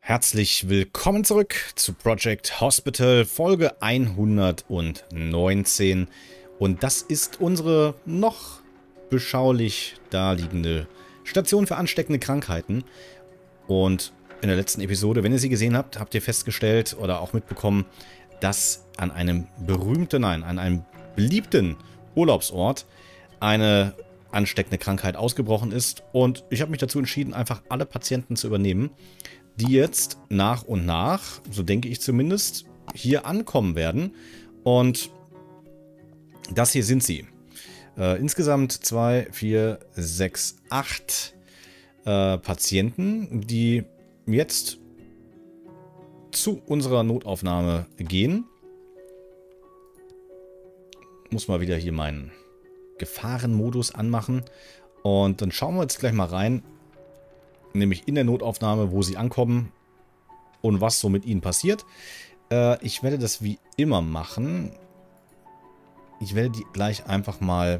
Herzlich willkommen zurück zu Project Hospital, Folge 119. Und das ist unsere noch beschaulich daliegende Station für ansteckende Krankheiten. Und in der letzten Episode, wenn ihr sie gesehen habt, habt ihr festgestellt oder auch mitbekommen, dass an einem an einem beliebten Urlaubsort eine ansteckende Krankheit ausgebrochen ist. Und ich habe mich dazu entschieden, einfach alle Patienten zu übernehmen, die jetzt nach und nach, so denke ich zumindest, hier ankommen werden. Und das hier sind sie. Insgesamt 2, 4, 6, 8 Patienten, die jetzt zu unserer Notaufnahme gehen. Muss mal wieder hier meinen Gefahrenmodus anmachen. Und dann schauen wir jetzt gleich mal rein, nämlich in der Notaufnahme, wo sie ankommen und was so mit ihnen passiert. Ich werde das wie immer machen. Ich werde die gleich einfach mal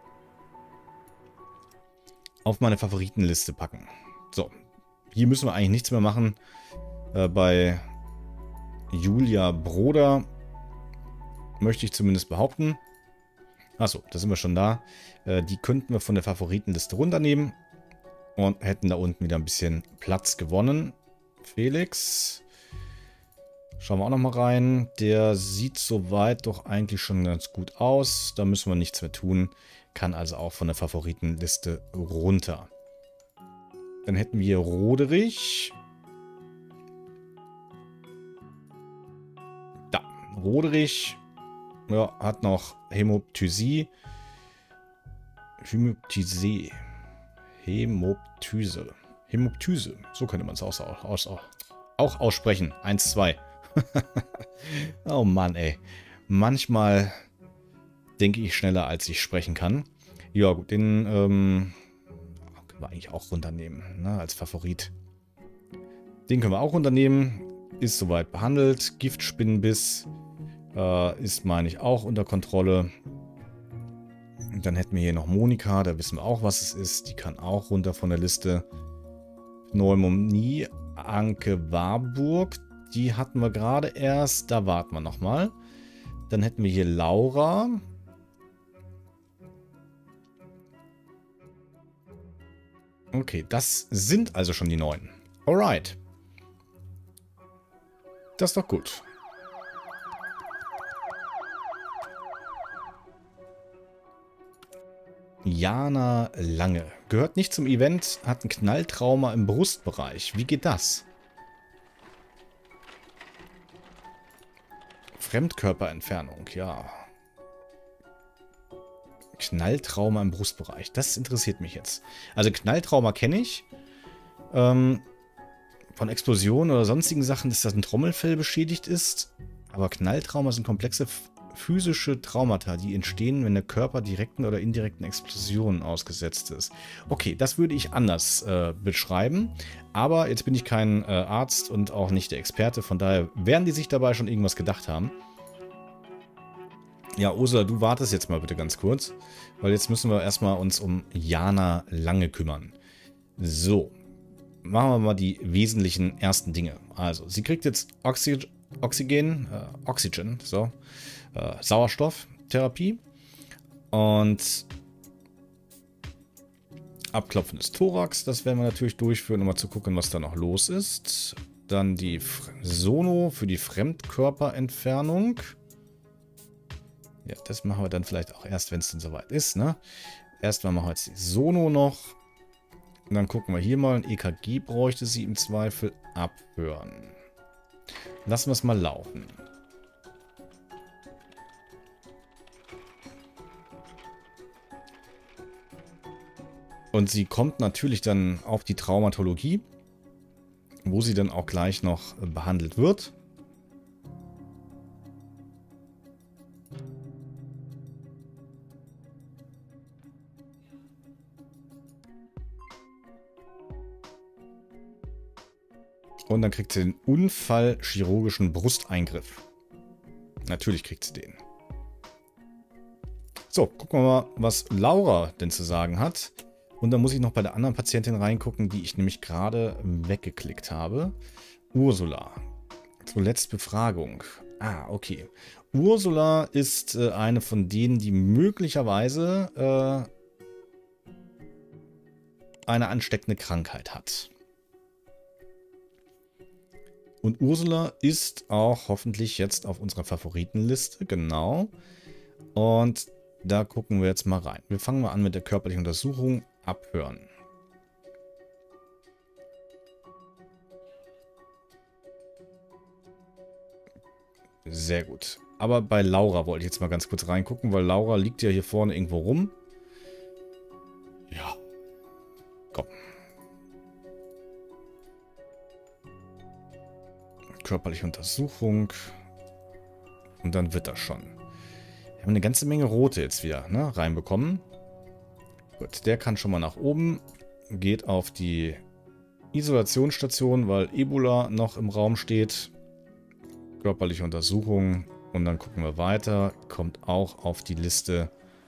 auf meine Favoritenliste packen. So, hier müssen wir eigentlich nichts mehr machen. Bei Julia Broder möchte ich zumindest behaupten. Achso, da sind wir schon da. Die könnten wir von der Favoritenliste runternehmen. Und hätten da unten wieder ein bisschen Platz gewonnen. Felix. Schauen wir auch nochmal rein. Der sieht soweit doch eigentlich schon ganz gut aus. Da müssen wir nichts mehr tun. Kann also auch von der Favoritenliste runter. Dann hätten wir Roderich. Da. Roderich. Ja, hat noch Hämoptysie. Hämoptyse. Hämoptyse. So könnte man es auch aussprechen. 1, 2. Oh Mann, ey. Manchmal denke ich schneller, als ich sprechen kann. Ja, gut, den können wir eigentlich auch runternehmen, ne, als Favorit. Den können wir auch runternehmen. Ist soweit behandelt. Giftspinnenbiss ist, meine ich, auch unter Kontrolle. Und dann hätten wir hier noch Monika, da wissen wir auch, was es ist. Die kann auch runter von der Liste. Pneumonie, Anke Warburg, die hatten wir gerade erst. Da warten wir nochmal. Dann hätten wir hier Laura. Okay, das sind also schon die 9. Alright. Das ist doch gut. Jana Lange. Gehört nicht zum Event, hat ein Knalltrauma im Brustbereich. Wie geht das? Fremdkörperentfernung, ja. Knalltrauma im Brustbereich. Das interessiert mich jetzt. Also Knalltrauma kenne ich. Von Explosionen oder sonstigen Sachen, dass das ein Trommelfell beschädigt ist. Aber Knalltrauma sind komplexe physische Traumata, die entstehen, wenn der Körper direkten oder indirekten Explosionen ausgesetzt ist. Okay, das würde ich anders beschreiben. Aber jetzt bin ich kein Arzt und auch nicht der Experte. Von daher werden die sich dabei schon irgendwas gedacht haben. Ja, Ursula, du wartest jetzt mal bitte ganz kurz. Weil jetzt müssen wir erstmal uns um Jana Lange kümmern. So, machen wir mal die wesentlichen ersten Dinge. Also, sie kriegt jetzt Sauerstofftherapie und Abklopfen des Thorax, das werden wir natürlich durchführen, um mal zu gucken, was da noch los ist. Dann die Sono für die Fremdkörperentfernung. Ja, das machen wir dann vielleicht auch erst, wenn es denn soweit ist, ne? Erstmal machen wir jetzt die Sono noch. Und dann gucken wir hier mal, ein EKG bräuchte sie im Zweifel abhören. Lassen wir es mal laufen. Und sie kommt natürlich dann auf die Traumatologie, wo sie dann auch gleich noch behandelt wird. Und dann kriegt sie den unfallchirurgischen Brusteingriff. Natürlich kriegt sie den. So, gucken wir mal, was Laura denn zu sagen hat. Und dann muss ich noch bei der anderen Patientin reingucken, die ich nämlich gerade weggeklickt habe. Ursula. Zuletzt Befragung. Ah, okay. Ursula ist eine von denen, die möglicherweise eine ansteckende Krankheit hat. Und Ursula ist auch hoffentlich jetzt auf unserer Favoritenliste, genau. Und da gucken wir jetzt mal rein. Wir fangen mal an mit der körperlichen Untersuchung. Abhören. Sehr gut. Aber bei Laura wollte ich jetzt mal ganz kurz reingucken, weil Laura liegt ja hier vorne irgendwo rum. Ja. Komm. Körperliche Untersuchung. Und dann wird das schon. Wir haben eine ganze Menge rote jetzt wieder, ne, reinbekommen. Gut, der kann schon mal nach oben. Geht auf die Isolationsstation, weil Ebola noch im Raum steht. Körperliche Untersuchung. Und dann gucken wir weiter. Kommt auch auf die Liste.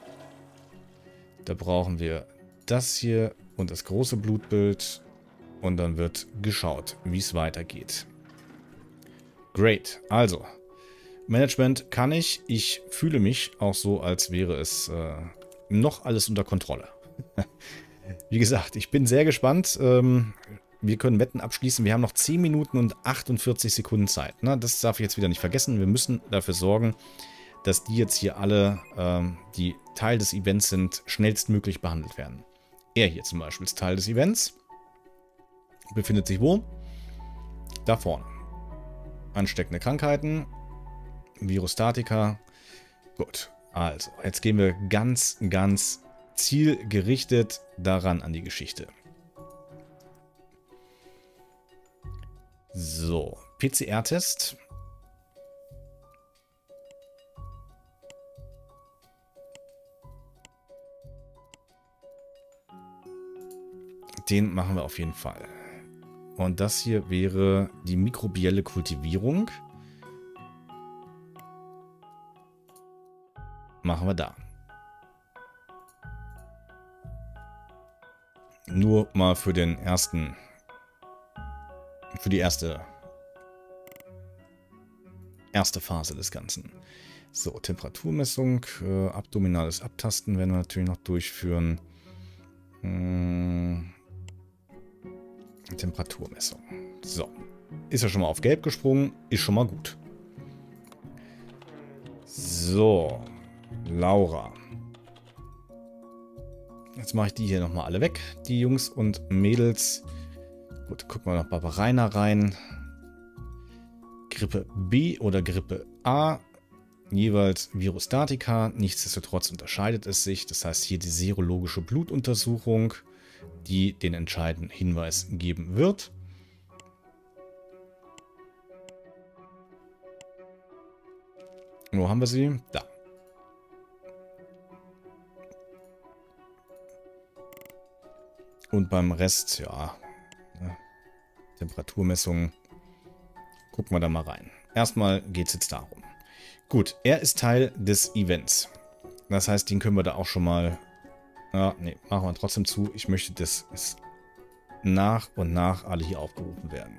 Da brauchen wir das hier und das große Blutbild. Und dann wird geschaut, wie es weitergeht. Great. Also, Management kann ich. Ich fühle mich auch so, als wäre es noch alles unter Kontrolle. Wie gesagt, ich bin sehr gespannt. Wir können Wetten abschließen. Wir haben noch 10 Minuten und 48 Sekunden Zeit. Ne? Das darf ich jetzt wieder nicht vergessen. Wir müssen dafür sorgen, dass die jetzt hier alle, die Teil des Events sind, schnellstmöglich behandelt werden. Er hier zum Beispiel ist Teil des Events. Befindet sich wo? Da vorne. Ansteckende Krankheiten. Virustatika. Gut, also jetzt gehen wir ganz, ganz zielgerichtet daran an die Geschichte. So, PCR-Test. Den machen wir auf jeden Fall. Und das hier wäre die mikrobielle Kultivierung. Machen wir da. Nur mal für den ersten, für die erste Phase des Ganzen. So, Temperaturmessung, abdominales Abtasten werden wir natürlich noch durchführen. Temperaturmessung. So, ist ja schon mal auf Gelb gesprungen, ist schon mal gut. So, Laura. Jetzt mache ich die hier nochmal alle weg, die Jungs und Mädels. Gut, gucken wir noch Barbarina rein. Grippe B oder Grippe A. Jeweils Virustatika. Nichtsdestotrotz unterscheidet es sich. Das heißt hier die serologische Blutuntersuchung, die den entscheidenden Hinweis geben wird. Wo haben wir sie? Da. Und beim Rest, ja, Temperaturmessung, gucken wir da mal rein. Erstmal geht es jetzt darum. Gut, er ist Teil des Events. Das heißt, den können wir da auch schon mal... Ja, nee, machen wir trotzdem zu. Ich möchte, dass es nach und nach alle hier aufgerufen werden.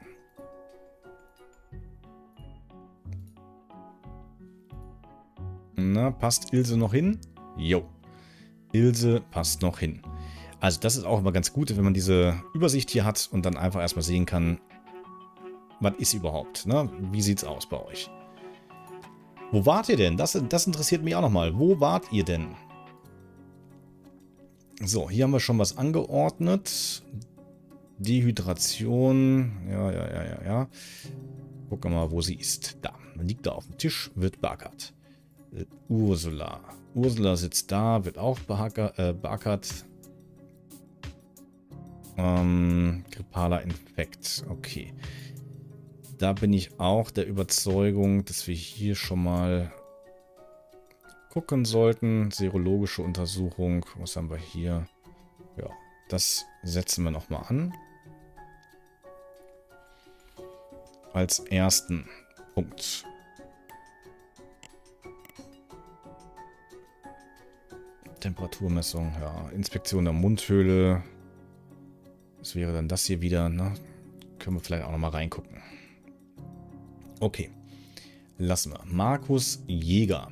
Na, passt Ilse noch hin? Jo. Ilse passt noch hin. Also das ist auch immer ganz gut, wenn man diese Übersicht hier hat und dann einfach erstmal sehen kann, was ist überhaupt, ne? Wie sieht's aus bei euch? Wo wart ihr denn? Das interessiert mich auch nochmal. Wo wart ihr denn? So, hier haben wir schon was angeordnet. Dehydration. Ja. Gucken wir mal, wo sie ist. Da. Liegt da auf dem Tisch, wird beackert. Ursula. Ursula sitzt da, wird auch beackert. Grippaler Infekt. Okay. Da bin ich auch der Überzeugung, dass wir hier schon mal gucken sollten. Serologische Untersuchung. Was haben wir hier? Ja, das setzen wir nochmal an. Als ersten Punkt. Temperaturmessung, ja. Inspektion der Mundhöhle. Das wäre dann das hier wieder, ne? Können wir vielleicht auch nochmal reingucken. Okay. Lassen wir. Markus Jäger.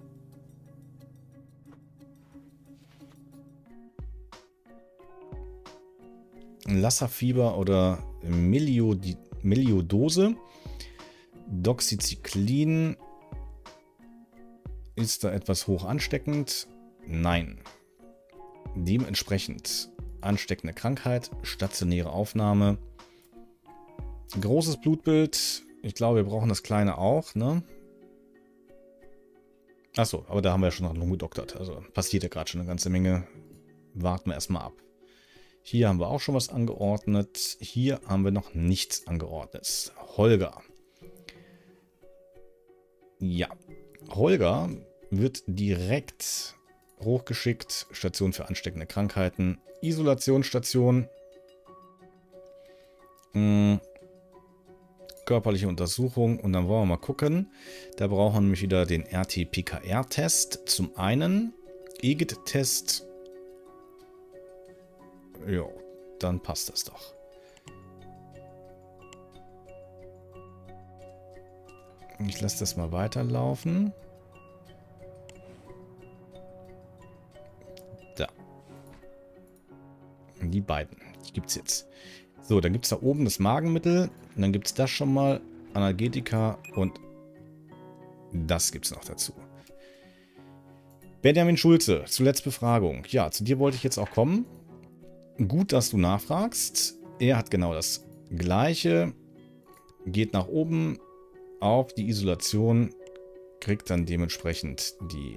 Lassa-Fieber oder Meliodose. Doxycyclin. Ist da etwas hoch ansteckend? Nein. Dementsprechend ansteckende Krankheit, stationäre Aufnahme. Großes Blutbild. Ich glaube, wir brauchen das kleine auch, ne? Achso, aber da haben wir ja schon noch rumgedoktert. Also passiert ja gerade schon eine ganze Menge. Warten wir erstmal ab. Hier haben wir auch schon was angeordnet. Hier haben wir noch nichts angeordnet. Holger. Ja, Holger wird direkt hochgeschickt. Station für ansteckende Krankheiten. Isolationsstation. Körperliche Untersuchung. Und dann wollen wir mal gucken. Da brauchen wir nämlich wieder den RT-PCR-Test. Zum einen EGIT-Test. Ja, dann passt das doch. Ich lasse das mal weiterlaufen. Da. Die beiden. Die gibt es jetzt. So, dann gibt es da oben das Magenmittel. Und dann gibt es das schon mal. Analgetika und das gibt es noch dazu. Benjamin Schulze, zuletzt Befragung. Ja, zu dir wollte ich jetzt auch kommen. Gut, dass du nachfragst. Er hat genau das Gleiche. Geht nach oben auf die Isolation. Kriegt dann dementsprechend die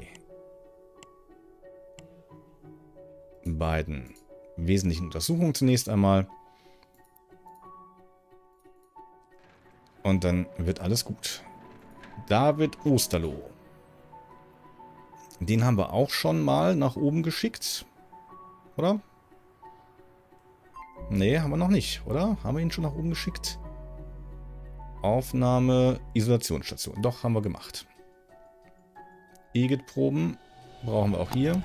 beiden wesentlichen Untersuchungen zunächst einmal. Und dann wird alles gut. David Osterloh. Den haben wir auch schon mal nach oben geschickt. Oder? Nee, haben wir noch nicht, oder? Haben wir ihn schon nach oben geschickt? Aufnahme, Isolationsstation. Doch, haben wir gemacht. EGIT-Proben brauchen wir auch hier.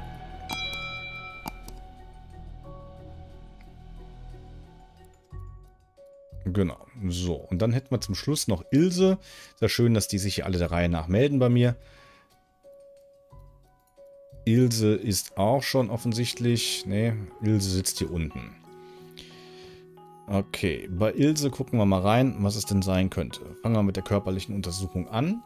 Genau, so. Und dann hätten wir zum Schluss noch Ilse. Sehr schön, dass die sich hier alle der Reihe nach melden bei mir. Ilse ist auch schon offensichtlich... Nee, Ilse sitzt hier unten. Okay, bei Ilse gucken wir mal rein, was es denn sein könnte. Fangen wir mit der körperlichen Untersuchung an.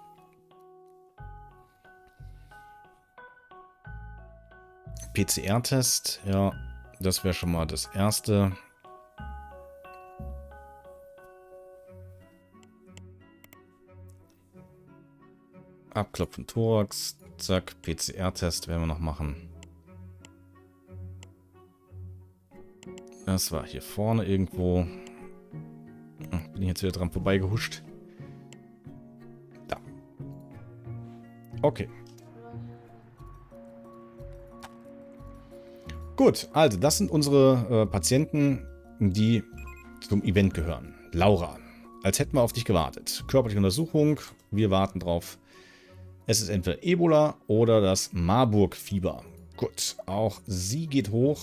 PCR-Test, ja, das wäre schon mal das erste. Abklopfen Thorax, zack, PCR-Test werden wir noch machen. Das war hier vorne irgendwo. Bin ich jetzt wieder dran vorbeigehuscht. Da. Okay. Gut, also das sind unsere Patienten, die zum Event gehören. Laura, als hätten wir auf dich gewartet. Körperliche Untersuchung, wir warten drauf. Es ist entweder Ebola oder das Marburg-Fieber. Gut, auch sie geht hoch.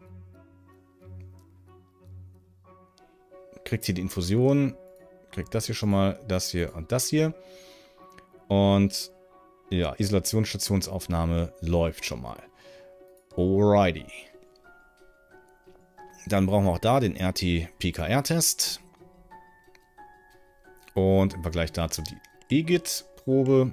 Kriegt hier die Infusion. Kriegt das hier schon mal, das hier und das hier. Und ja, Isolationsstationsaufnahme läuft schon mal. Alrighty. Dann brauchen wir auch da den RT-PCR-Test. Und im Vergleich dazu die EGIT-Probe.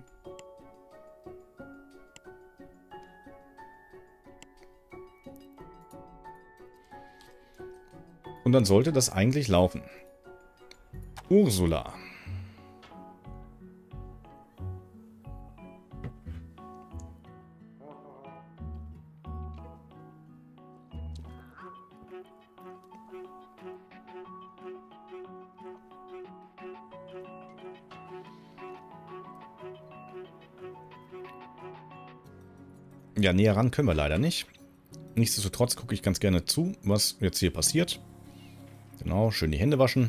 Und dann sollte das eigentlich laufen. Ursula. Ja, näher ran können wir leider nicht. Nichtsdestotrotz gucke ich ganz gerne zu, was jetzt hier passiert. Genau, schön die Hände waschen.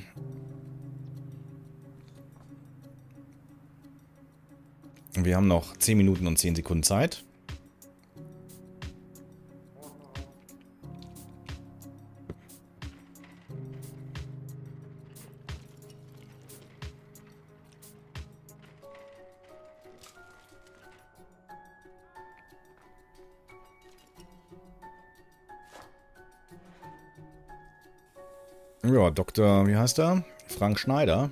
Wir haben noch 10 Minuten und 10 Sekunden Zeit. Ja, Dr., wie heißt er? Frank Schneider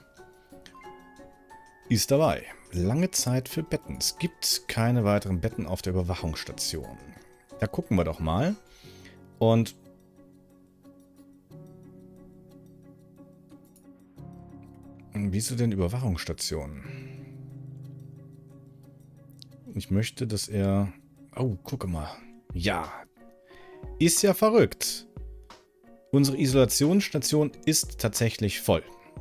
ist dabei. Lange Zeit für Betten. Es gibt keine weiteren Betten auf der Überwachungsstation. Da gucken wir doch mal. Und wieso denn Überwachungsstation? Ich möchte, dass er... Oh, gucke mal. Ja. Ist ja verrückt. Unsere Isolationsstation ist tatsächlich voll.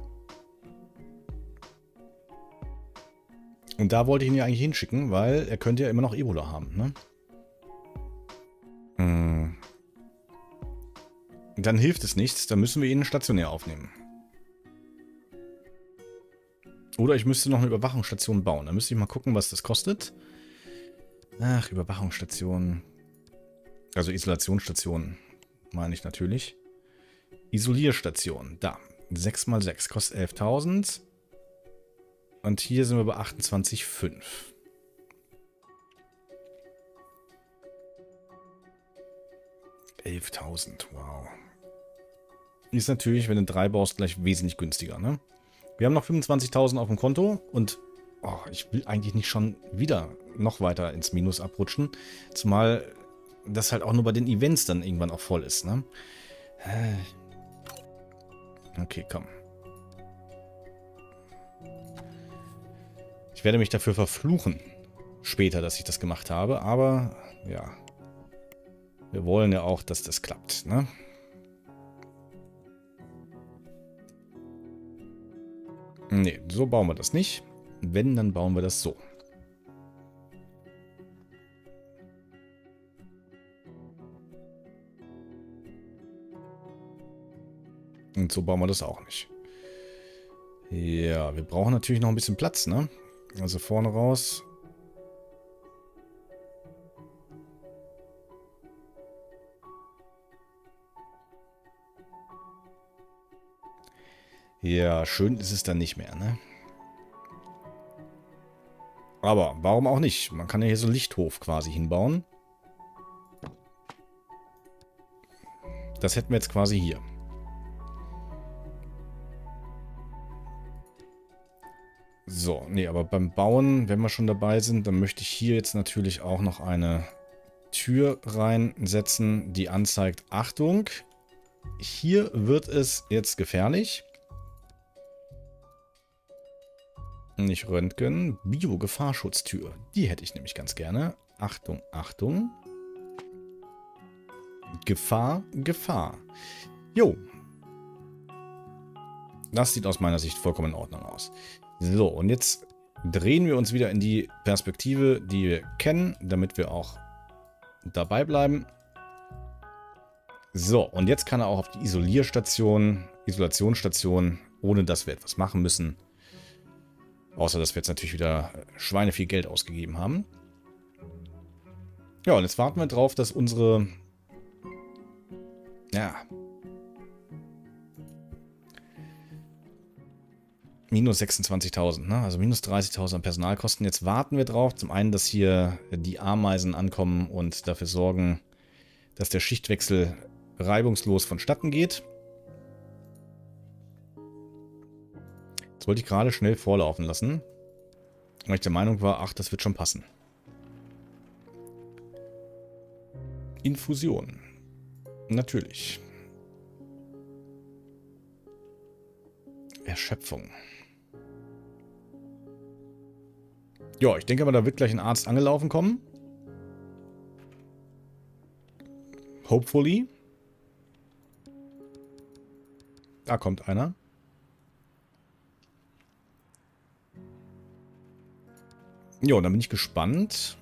Und da wollte ich ihn ja eigentlich hinschicken, weil er könnte ja immer noch Ebola haben, ne? Dann hilft es nichts, dann müssen wir ihn stationär aufnehmen. Oder ich müsste noch eine Überwachungsstation bauen. Da müsste ich mal gucken, was das kostet. Ach, Überwachungsstation. Also Isolationsstation, meine ich natürlich. Isolierstation, da. 6×6 kostet 11.000. Und hier sind wir bei 28,5. $11.000, wow. Ist natürlich, wenn du 3 baust, gleich wesentlich günstiger, ne? Wir haben noch 25.000 auf dem Konto und ich will eigentlich nicht schon wieder noch weiter ins Minus abrutschen. Zumal das halt auch nur bei den Events dann irgendwann auch voll ist, ne? Okay, komm. Ich werde mich dafür verfluchen, später, dass ich das gemacht habe, aber ja. Wir wollen ja auch, dass das klappt, ne? Ne, so bauen wir das nicht. Wenn, dann bauen wir das so. Und so bauen wir das auch nicht. Ja, wir brauchen natürlich noch ein bisschen Platz, ne? Also vorne raus. Ja, schön ist es dann nicht mehr, ne? Aber warum auch nicht? Man kann ja hier so einen Lichthof quasi hinbauen. Das hätten wir jetzt quasi hier. So, nee, aber beim Bauen, wenn wir schon dabei sind, dann möchte ich hier jetzt natürlich auch noch eine Tür reinsetzen, die anzeigt, Achtung, hier wird es jetzt gefährlich. Nicht Röntgen, Bio-Gefahrschutztür. Die hätte ich nämlich ganz gerne. Achtung, Achtung. Gefahr, Gefahr. Jo. Das sieht aus meiner Sicht vollkommen in Ordnung aus. So, und jetzt drehen wir uns wieder in die Perspektive, die wir kennen, damit wir auch dabei bleiben. So, und jetzt kann er auch auf die Isolationsstation, ohne dass wir etwas machen müssen. Außer, dass wir jetzt natürlich wieder Schweine viel Geld ausgegeben haben. Ja, und jetzt warten wir drauf, dass unsere... Ja... Minus 26.000, ne? Also minus 30.000 an Personalkosten. Jetzt warten wir drauf. Zum einen, dass hier die Ameisen ankommen und dafür sorgen, dass der Schichtwechsel reibungslos vonstatten geht. Das wollte ich gerade schnell vorlaufen lassen, weil ich der Meinung war, ach, das wird schon passen. Infusion. Natürlich. Erschöpfung. Ja, ich denke mal, da wird gleich ein Arzt angelaufen kommen. Hopefully. Da kommt einer. Ja, dann bin ich gespannt,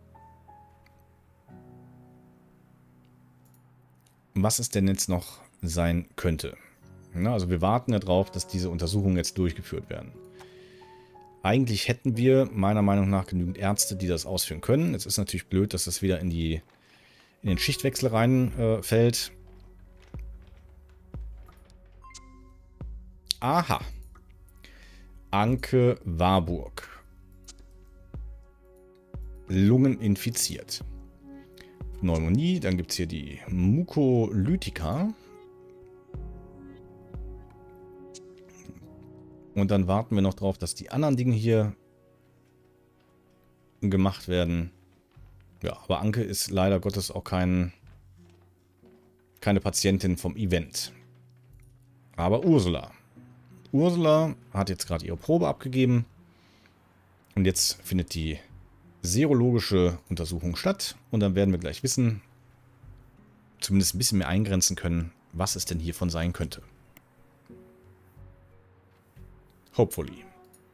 was es denn jetzt noch sein könnte. Na, also wir warten ja drauf, dass diese Untersuchungen jetzt durchgeführt werden. Eigentlich hätten wir meiner Meinung nach genügend Ärzte, die das ausführen können. Jetzt ist natürlich blöd, dass das wieder in den Schichtwechsel reinfällt. Aha. Anke Warburg. Lungen infiziert. Pneumonie, dann gibt es hier die Mukolytika. Und dann warten wir noch drauf, dass die anderen Dinge hier gemacht werden. Ja, aber Anke ist leider Gottes auch keine Patientin vom Event. Aber Ursula. Ursula hat jetzt gerade ihre Probe abgegeben. Und jetzt findet die serologische Untersuchung statt. Und dann werden wir gleich wissen, zumindest ein bisschen mehr eingrenzen können, was es denn hiervon sein könnte. Hopefully.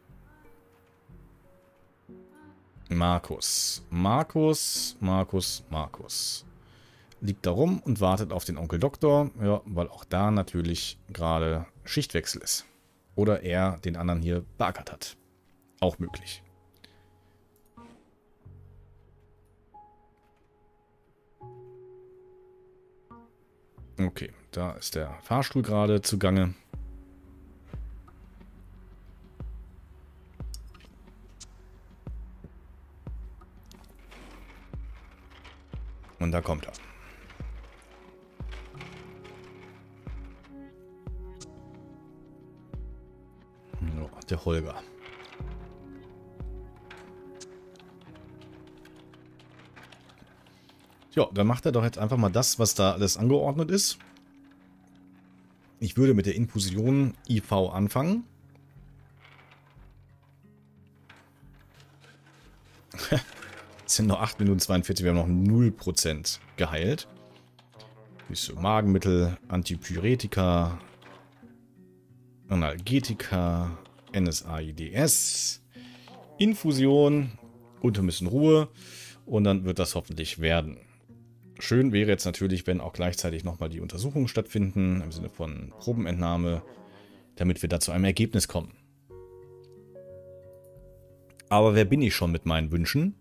Markus. Liegt da rum und wartet auf den Onkel Doktor. Ja, weil auch da natürlich gerade Schichtwechsel ist. Oder er den anderen hier beackert hat. Auch möglich. Okay, da ist der Fahrstuhl gerade zugange. Und da kommt er. So, der Holger. Ja, dann macht er doch jetzt einfach mal das, was da alles angeordnet ist. Ich würde mit der Infusion IV anfangen. Es sind noch 8 Minuten 42, wir haben noch 0% geheilt. Magenmittel, Antipyretika, Analgetika, NSAIDs, Infusion und ein bisschen Ruhe. Und dann wird das hoffentlich werden. Schön wäre jetzt natürlich, wenn auch gleichzeitig nochmal die Untersuchungen stattfinden, im Sinne von Probenentnahme, damit wir da zu einem Ergebnis kommen. Aber wer bin ich schon mit meinen Wünschen?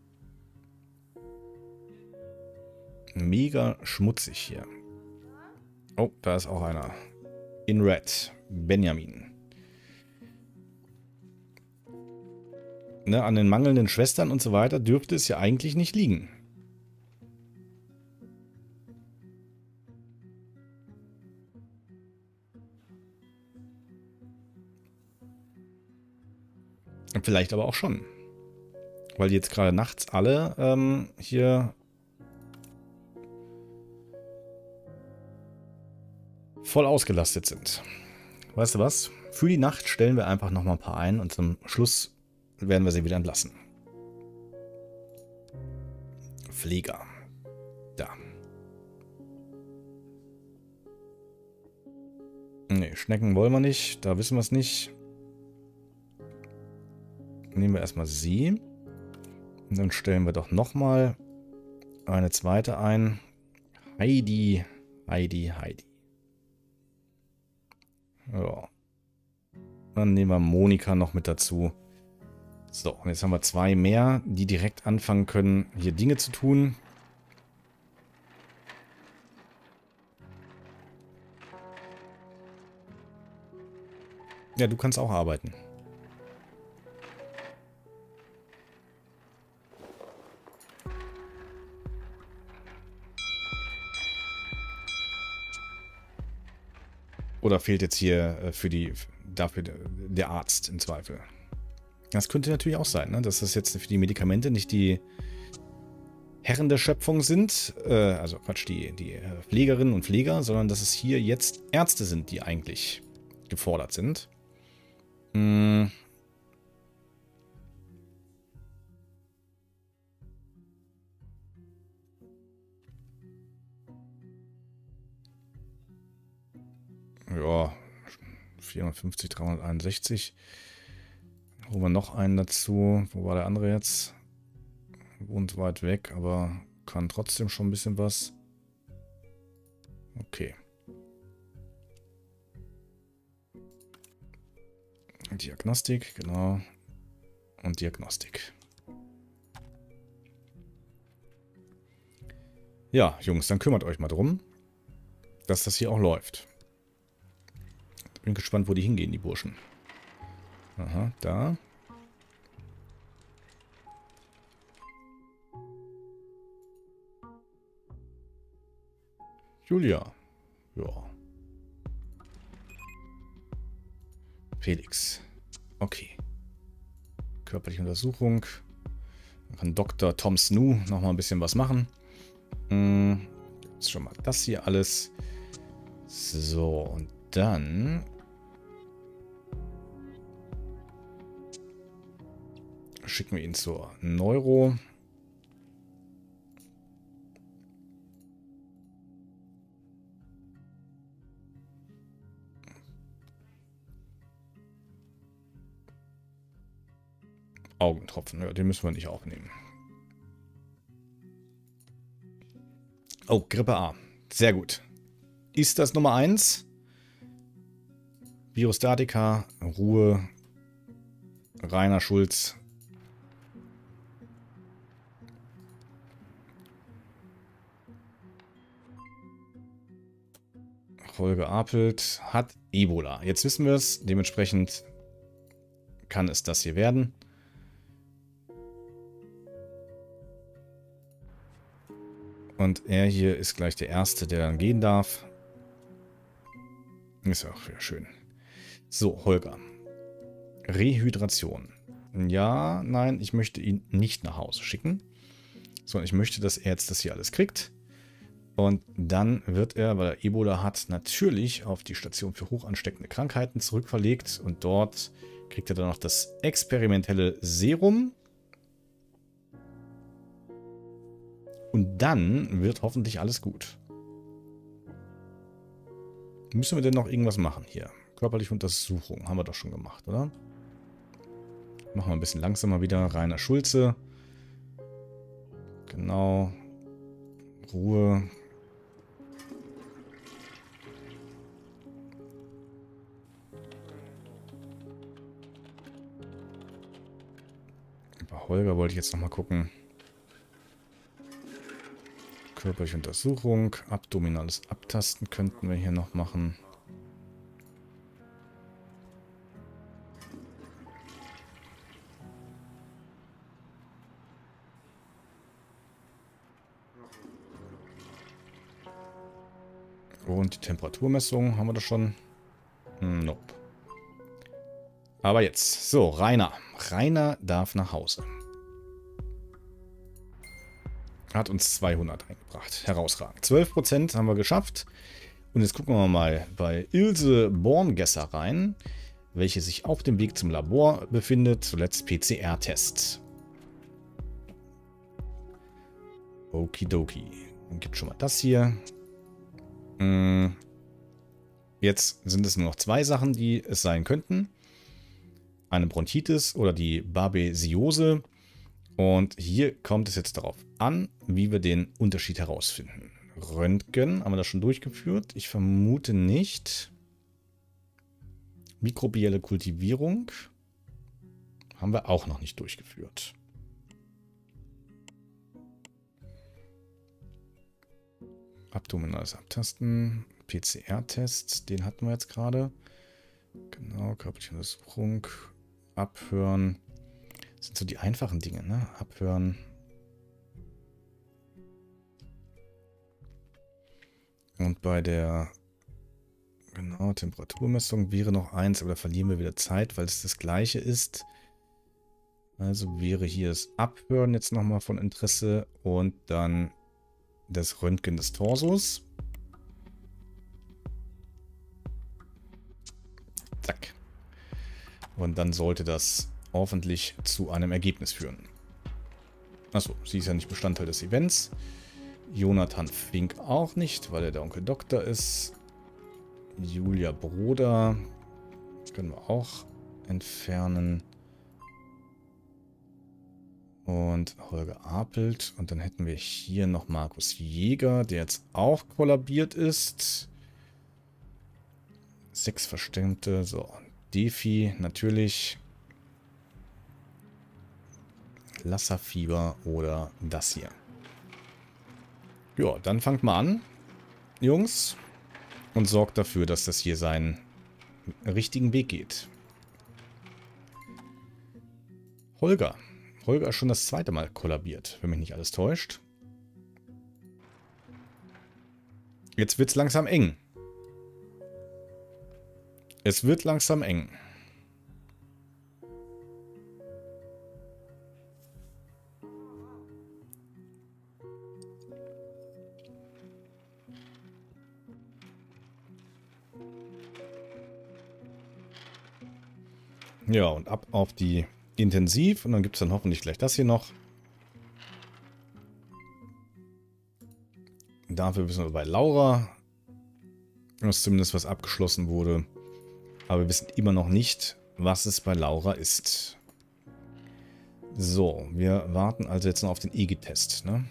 Mega schmutzig hier. Oh, da ist auch einer. In Red. Benjamin. Ne, an den mangelnden Schwestern und so weiter dürfte es ja eigentlich nicht liegen. Vielleicht aber auch schon. Weil die jetzt gerade nachts alle hier voll ausgelastet sind. Weißt du was? Für die Nacht stellen wir einfach nochmal ein paar ein und zum Schluss werden wir sie wieder entlassen. Pfleger. Da. Ne, Schnecken wollen wir nicht. Da wissen wir es nicht. Nehmen wir erstmal sie. Und dann stellen wir doch nochmal eine zweite ein. Heidi. Ja. Dann nehmen wir Monika noch mit dazu. So, und jetzt haben wir 2 mehr, die direkt anfangen können, hier Dinge zu tun. Ja, du kannst auch arbeiten. Oder fehlt jetzt hier dafür der Arzt im Zweifel? Das könnte natürlich auch sein, ne? Dass das jetzt für die Medikamente nicht die Herren der Schöpfung sind, also Quatsch, die Pflegerinnen und Pfleger, sondern dass es hier jetzt Ärzte sind, die eigentlich gefordert sind. Hm. Ja, 450, 361. Holen wir noch einen dazu. Wo war der andere jetzt? Wohnt weit weg, aber kann trotzdem schon ein bisschen was. Okay. Diagnostik, genau. Und Diagnostik. Ja, Jungs, dann kümmert euch mal drum, dass das hier auch läuft. Bin gespannt, wo die hingehen, die Burschen. Aha, da. Julia. Ja. Felix. Okay. Körperliche Untersuchung. Dann kann Dr. Tom Snoo nochmal ein bisschen was machen. Jetzt schon mal das hier alles. So, und dann schicken wir ihn zur Neuro. Augentropfen, ja, den müssen wir nicht aufnehmen. Oh, Grippe A. Sehr gut. Ist das Nummer 1? Virostatika, Ruhe, Rainer Schulz. Holger Apelt hat Ebola. Jetzt wissen wir es. Dementsprechend kann es das hier werden. Und er hier ist gleich der Erste, der dann gehen darf. Ist ja auch wieder schön. So, Holger. Rehydration. Ja, nein, ich möchte ihn nicht nach Hause schicken. Sondern ich möchte, dass er jetzt das hier alles kriegt. Und dann wird er, weil er Ebola hat, natürlich auf die Station für hochansteckende Krankheiten zurückverlegt. Und dort kriegt er dann noch das experimentelle Serum. Und dann wird hoffentlich alles gut. Müssen wir denn noch irgendwas machen hier? Körperliche Untersuchung haben wir doch schon gemacht, oder? Machen wir ein bisschen langsamer wieder. Rainer Schulze. Genau. Ruhe. Bei Holger wollte ich jetzt nochmal gucken. Körperliche Untersuchung. Abdominales Abtasten könnten wir hier noch machen. Und die Temperaturmessung haben wir das schon? Nope. Aber jetzt. So, Rainer. Rainer darf nach Hause. Hat uns 200 eingebracht. Herausragend. 12% haben wir geschafft. Und jetzt gucken wir mal bei Ilse Borngesser rein, welche sich auf dem Weg zum Labor befindet. Zuletzt PCR-Test. Okidoki. Dann gibt es schon mal das hier. Jetzt sind es nur noch 2 Sachen, die es sein könnten. Eine Bronchitis oder die Babesiose. Und hier kommt es jetzt darauf an, wie wir den Unterschied herausfinden. Röntgen, haben wir das schon durchgeführt? Ich vermute nicht. Mikrobielle Kultivierung haben wir auch noch nicht durchgeführt. Abdominales Abtasten, PCR-Test, den hatten wir jetzt gerade. Genau, körperliche Untersuchung, Abhören. Das sind so die einfachen Dinge, ne? Abhören. Und bei der Temperaturmessung wäre noch eins, aber da verlieren wir wieder Zeit, weil es das gleiche ist. Also wäre hier das Abhören jetzt nochmal von Interesse und dann das Röntgen des Torsos. Zack. Und dann sollte das hoffentlich zu einem Ergebnis führen. Achso, sie ist ja nicht Bestandteil des Events. Jonathan Fink auch nicht, weil er der Onkel Doktor ist. Julia Broder. Das können wir auch entfernen. Und Holger Apelt. Und dann hätten wir hier noch Markus Jäger, der jetzt auch kollabiert ist. 6 Verstimmte. So, Defi natürlich. Lassa-Fieber oder das hier. Ja, dann fangt mal an, Jungs. Und sorgt dafür, dass das hier seinen richtigen Weg geht. Holger. Holger ist schon das 2. Mal kollabiert, wenn mich nicht alles täuscht. Jetzt wird es langsam eng. Es wird langsam eng. Ja, und ab auf die Intensiv. Und dann gibt es dann hoffentlich gleich das hier noch. Dafür wissen wir bei Laura, dass zumindest was abgeschlossen wurde. Aber wir wissen immer noch nicht, was es bei Laura ist. So, wir warten also jetzt noch auf den EG-Test, ne?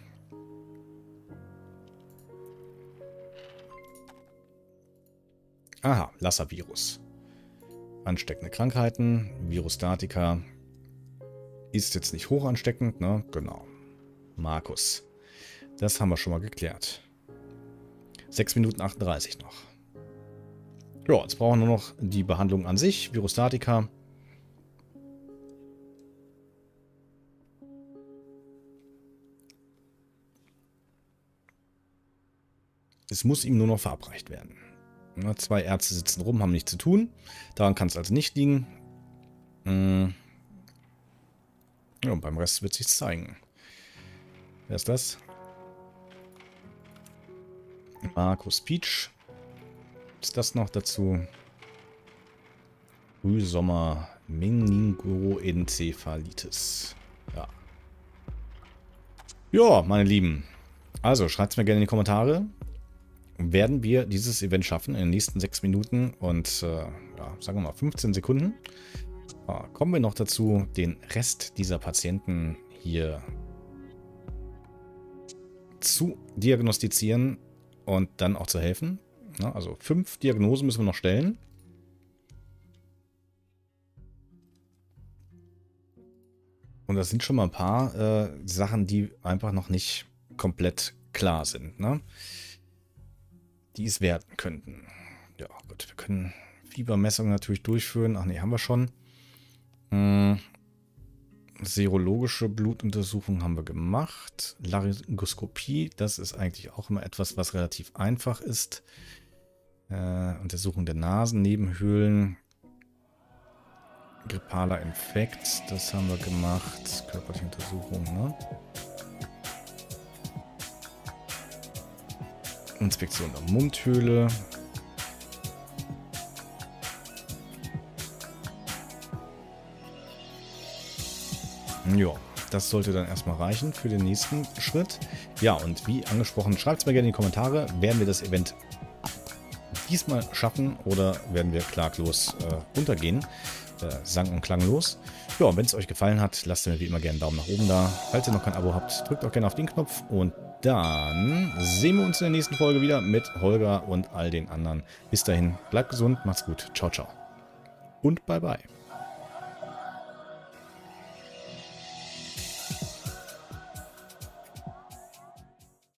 Aha, Lassa-Virus. Ansteckende Krankheiten, Virostatika. Ist jetzt nicht hoch ansteckend, ne? Genau. Markus. Das haben wir schon mal geklärt. 6 Minuten 38 noch. Ja, jetzt brauchen wir nur noch die Behandlung an sich. Virostatika. Es muss ihm nur noch verabreicht werden. 2 Ärzte sitzen rum, haben nichts zu tun. Daran kann es also nicht liegen. Ja, und beim Rest wird sich zeigen. Wer ist das? Markus Peach. Ist das noch dazu? Frühsommer Meningoenzephalitis. Ja. Ja, meine Lieben. Also, schreibt es mir gerne in die Kommentare. Werden wir dieses Event schaffen in den nächsten 6 Minuten und, ja, sagen wir mal 15 Sekunden. Kommen wir noch dazu, den Rest dieser Patienten hier zu diagnostizieren und dann auch zu helfen. Ja, also 5 Diagnosen müssen wir noch stellen. Und das sind schon mal ein paar Sachen, die einfach noch nicht komplett klar sind, ne? Die es werden könnten. Ja, gut, wir können Fiebermessungen natürlich durchführen. Ach nee, haben wir schon. Serologische Blutuntersuchung haben wir gemacht. Laryngoskopie, das ist eigentlich auch immer etwas, was relativ einfach ist. Untersuchung der Nasennebenhöhlen. Grippaler Infekt, das haben wir gemacht. Körperliche Untersuchung, ne? Inspektion der Mundhöhle. Ja, das sollte dann erstmal reichen für den nächsten Schritt. Ja, und wie angesprochen, schreibt es mir gerne in die Kommentare. Werden wir das Event diesmal schaffen oder werden wir klaglos untergehen? Sang- und klanglos. Ja, und wenn es euch gefallen hat, lasst mir wie immer gerne einen Daumen nach oben da. Falls ihr noch kein Abo habt, drückt auch gerne auf den Knopf und dann sehen wir uns in der nächsten Folge wieder mit Holger und all den anderen. Bis dahin, bleibt gesund, macht's gut. Ciao, ciao. Und bye, bye.